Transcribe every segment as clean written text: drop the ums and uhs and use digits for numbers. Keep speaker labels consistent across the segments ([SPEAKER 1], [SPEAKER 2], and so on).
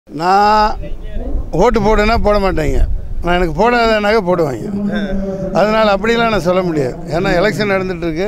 [SPEAKER 1] நான் ஓட்டு போடுன்னா போட மாட்டேங்க. நான் எனக்கு போடாதனாக்க போடுவாங்க. அதனால் அப்படிலாம் நான் சொல்ல முடியாது. ஏன்னா எலெக்ஷன் நடந்துகிட்ருக்கு.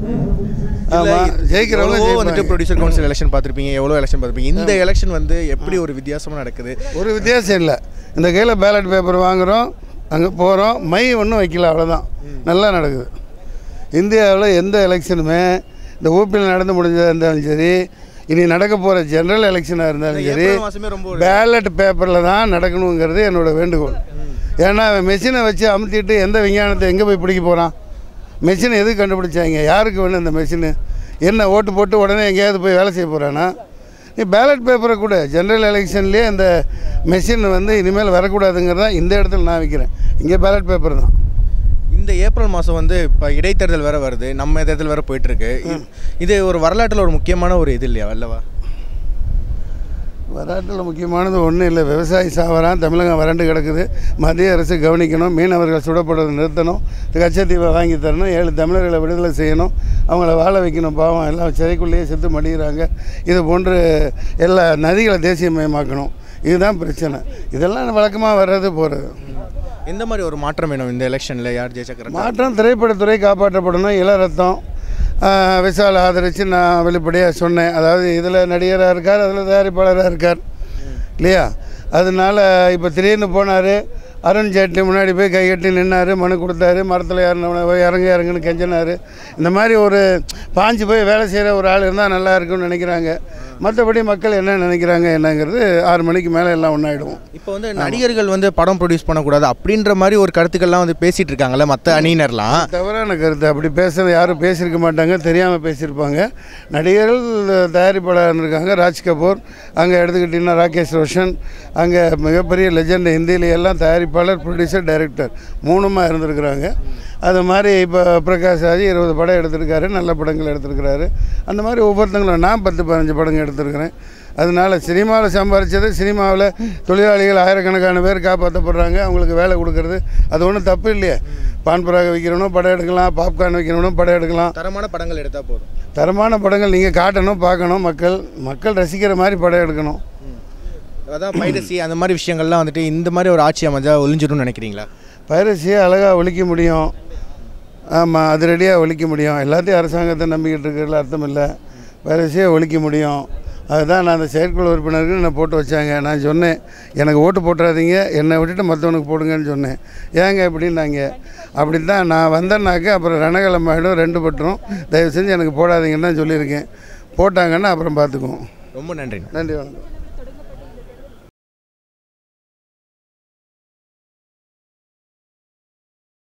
[SPEAKER 1] ஆமாம், ஜெயிக்கிறவங்க
[SPEAKER 2] வந்துட்டு ப்ரொடியூசர் கவுன்சில் எலெக்ஷன் பார்த்துருப்பீங்க, எவ்வளோ எலெக்ஷன் பார்த்துருப்பீங்க. இந்த எலெக்ஷன் வந்து எப்படி ஒரு வித்தியாசமாக நடக்குது?
[SPEAKER 1] ஒரு வித்தியாசம் இல்லை. இந்த கையில் பேலட் பேப்பர் வாங்குகிறோம், அங்கே போகிறோம், மை ஒன்றும் வைக்கல, அவ்வளோதான். நல்லா நடக்குது. இந்தியாவில் எந்த எலெக்ஷனுமே இந்த ஊபியில் நடந்து முடிஞ்சதாக இருந்தாலும் சரி, இனி நடக்க போகிற ஜென்ரல் எலெக்ஷனாக இருந்தாலும் சரி, பேலட் பேப்பரில் தான் நடக்கணுங்கிறது என்னோடய வேண்டுகோள். ஏன்னா மெஷினை வச்சு அமுத்திட்டு எந்த விஞ்ஞானத்தை எங்கே போய் பிடிக்க போகிறான்? மெஷினை எதுக்கு கண்டுபிடிச்சாங்க? யாருக்கு வேணும் இந்த மெஷினு? என்ன ஓட்டு போட்டு உடனே எங்கேயாவது போய் வேலை செய்ய போகிறானா? நீ பேலட் பேப்பரை கூட ஜென்ரல் எலெக்ஷன்லேயே அந்த மெஷின் வந்து இனிமேல் வரக்கூடாதுங்கிறதான் இந்த இடத்துல நான் வைக்கிறேன். இங்கே பேலட் பேப்பர் தான்.
[SPEAKER 2] இந்த ஏப்ரல் மாதம் வந்து இப்போ இடைத்தேர்தல் வேறு வருது, நம்ம தேர்தல் வேறு போயிட்டுருக்கு. இது ஒரு வரலாற்றில் ஒரு முக்கியமான ஒரு இது இல்லையா அல்லவா?
[SPEAKER 1] வரலாற்றில் முக்கியமானது ஒன்றும் இல்லை. விவசாயி சாவரான், தமிழகம் வறண்டு கிடக்குது. மத்திய அரசு கவனிக்கணும், மீனவர்கள் சுடப்படுறதை நிறுத்தணும், கச்சத்தீவை வாங்கி தரணும், 7 தமிழர்களை விடுதலை செய்யணும், அவங்கள வாழ வைக்கணும். பாவம் எல்லாம் சிறைக்குள்ளேயே செத்து மடிகிறாங்க. இது போன்று எல்லா நதிகளை தேசியமயமாக்கணும். இதுதான் பிரச்சனை. இதெல்லாம் வழக்கமாக வர்றது போகிறது.
[SPEAKER 2] எந்த மாதிரி ஒரு மாற்றம் வேணும் இந்த எலெக்ஷனில்? யார் ஜெயிச்சா?
[SPEAKER 1] மாற்றம், திரைப்படத்துறை காப்பாற்றப்படணும். இளரத்தம் விஷால் ஆதரித்து நான் வெளிப்படையாக சொன்னேன். அதாவது இதில் நடிகராக இருக்கார், அதில் தயாரிப்பாளராக இருக்கார் இல்லையா? அதனால் இப்போ திடீர்னு போனார், அருண் ஜேட்லி முன்னாடி போய் கைகட்டி நின்னார், மனு கொடுத்தாரு, மரத்தில் இறங்குன்னு கெஞ்சினார். இந்த மாதிரி ஒரு பாஞ்சு போய் வேலை செய்கிற ஒரு ஆள் இருந்தால் நல்லா இருக்குன்னு நினைக்கிறாங்க. மற்றபடி மக்கள் என்ன நினைக்கிறாங்க என்னங்கிறது 6 மணிக்கு மேலே எல்லாம் ஒன்றாயிடுவோம்.
[SPEAKER 2] இப்போ வந்து நடிகர்கள் வந்து படம் ப்ரொடியூஸ் பண்ணக்கூடாது அப்படின்ற மாதிரி ஒரு கருத்துக்கள்லாம் வந்து பேசிகிட்டு இருக்காங்கல்ல மற்ற அணியினர்லாம்.
[SPEAKER 1] தவறான கருத்து. அப்படி பேசுகிறது யாரும் பேசியிருக்க மாட்டாங்க, தெரியாமல் பேசியிருப்பாங்க. நடிகர்கள் தயாரிப்பாளர் இருக்காங்க. ராஜ் கபூர், அங்கே எடுத்துக்கிட்டிங்கன்னா ராகேஷ் ரோஷன், அங்கே மிகப்பெரிய லெஜண்ட் ஹிந்தியில் எல்லாம் தயாரிப்பாளர், ப்ரொடியூசர், டைரக்டர் 3மா இருந்திருக்கிறாங்க. அது மாதிரி இப்போ பிரகாஷ் ராஜ் 20 படம் எடுத்திருக்காரு, நல்ல படங்கள் எடுத்திருக்கிறாரு. அந்த மாதிரி ஒவ்வொருத்தங்களும் நான் 10-15 படங்கள் எடுத்திருக்கிறேன். அதனால் சினிமாவில் சம்பாதிச்சது, சினிமாவில் தொழிலாளிகள் ஆயிரக்கணக்கான பேர் காப்பாற்றப்படுறாங்க, அவங்களுக்கு வேலை கொடுக்கறது அது ஒன்றும் தப்பு இல்லையே. பான்பராக வைக்கிறவனும் படம் எடுக்கலாம், பாப்கார்ன் வைக்கிறவனும் படம் எடுக்கலாம்.
[SPEAKER 2] தரமான படங்கள் எடுத்தால் போதும்.
[SPEAKER 1] தரமான படங்கள் நீங்கள் காட்டணும், பார்க்கணும், மக்கள் ரசிக்கிற மாதிரி படம் எடுக்கணும்.
[SPEAKER 2] அதான் பைரசி அந்த மாதிரி விஷயங்கள்லாம் வந்துட்டு இந்த மாதிரி ஒரு ஆட்சி அமைஞ்சா ஒழிஞ்சிடும்னு நினைக்கிறீங்களா?
[SPEAKER 1] பைரசியை அழகாக ஒழிக்க முடியும். ஆமாம், அது ரெடியாக ஒழிக்க முடியும். எல்லாத்தையும் அரசாங்கத்தை நம்பிக்கிட்டு இருக்கிறதுல அர்த்தம் இல்லை. பைரசியை ஒழிக்க முடியும். அதுதான் நான் அந்த செயற்குழு உறுப்பினருக்கு நான் போட்டு வச்சாங்க. நான் சொன்னேன், எனக்கு ஓட்டு போட்டுறாதீங்க, என்னை விட்டுட்டு மற்றவனுக்கு போடுங்கன்னு சொன்னேன். ஏங்க எப்படின்னாங்க, அப்படி தான் நான் வந்தேன்னாக்க அப்புறம் ரணகலம் ஆகிடும், 2 பட்டுரும், தயவு செஞ்சு எனக்கு போடாதீங்கன்னு தான் சொல்லியிருக்கேன். போட்டாங்கன்னா அப்புறம் பார்த்துக்குவோம்.
[SPEAKER 2] ரொம்ப நன்றி.
[SPEAKER 1] நன்றி, வணக்கம்.